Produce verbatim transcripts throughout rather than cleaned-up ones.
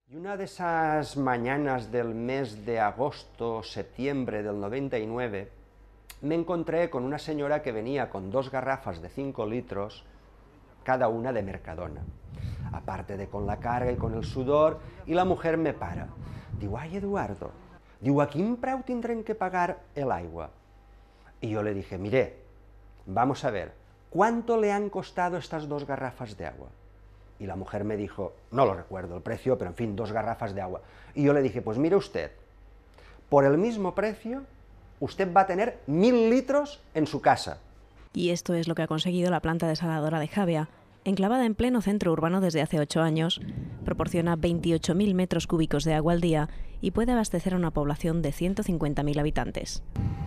Y una de esas mañanas del mes de agosto, septiembre del noventa y nueve, me encontré con una señora que venía con dos garrafas de cinco litros, cada una de Mercadona. Aparte de con la carga y con el sudor, y la mujer me para. Diu, ai, Eduardo, diu, a quin preu tindrem que pagar el agua? Y yo le dije, mire, vamos a ver, ¿cuánto le han costado estas dos garrafas de agua? Y la mujer me dijo, no lo recuerdo el precio, pero en fin, dos garrafas de agua. Y yo le dije, pues mire usted, por el mismo precio, usted va a tener mil litros en su casa. Y esto es lo que ha conseguido la planta desaladora de Javea. Enclavada en pleno centro urbano desde hace ocho años, proporciona veintiocho mil metros cúbicos de agua al día y puede abastecer a una población de ciento cincuenta mil habitantes.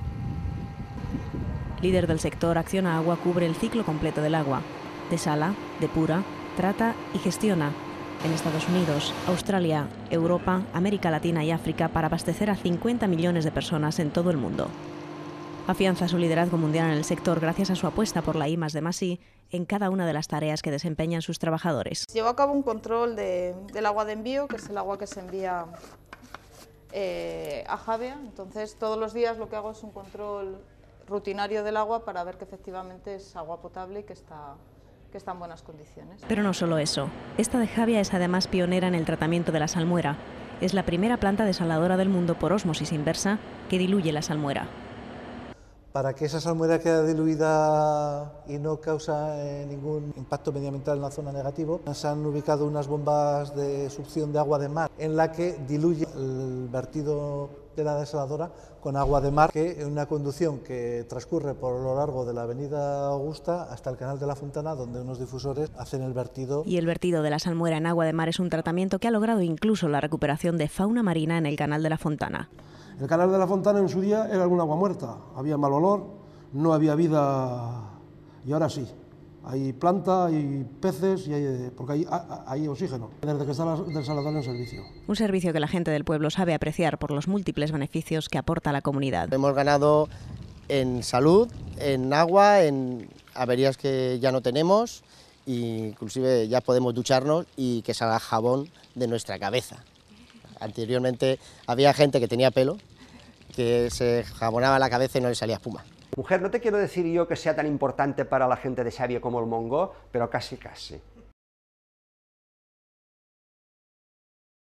Líder del sector, Acciona Agua cubre el ciclo completo del agua. Desala, depura, trata y gestiona en Estados Unidos, Australia, Europa, América Latina y África para abastecer a cincuenta millones de personas en todo el mundo. Afianza su liderazgo mundial en el sector gracias a su apuesta por la I más D más I en cada una de las tareas que desempeñan sus trabajadores. Llevo a cabo un control de, del agua de envío, que es el agua que se envía eh, a Javea. Entonces, todos los días lo que hago es un control rutinario del agua para ver que efectivamente es agua potable y que está, que está en buenas condiciones. Pero no solo eso. Esta de Javea es además pionera en el tratamiento de la salmuera. Es la primera planta desaladora del mundo por ósmosis inversa que diluye la salmuera. Para que esa salmuera quede diluida y no causa eh, ningún impacto medioambiental en la zona negativo, se han ubicado unas bombas de succión de agua de mar en la que diluye el vertido de la desaladora con agua de mar, que en una conducción que transcurre por lo largo de la avenida Augusta hasta el canal de la Fontana, donde unos difusores hacen el vertido. Y el vertido de la salmuera en agua de mar es un tratamiento que ha logrado incluso la recuperación de fauna marina en el canal de la Fontana. El canal de la Fontana en su día era un agua muerta, había mal olor, no había vida, y ahora sí. Hay planta, hay peces, y hay, porque hay, hay oxígeno, desde que está el desalador en servicio. Un servicio que la gente del pueblo sabe apreciar por los múltiples beneficios que aporta a la comunidad. Hemos ganado en salud, en agua, en averías que ya no tenemos, e inclusive ya podemos ducharnos y que salga jabón de nuestra cabeza. Anteriormente había gente que tenía pelo, que se jabonaba la cabeza y no le salía espuma. Mujer, no te quiero decir yo que sea tan importante para la gente de Xàbia como el Montgó, pero casi casi.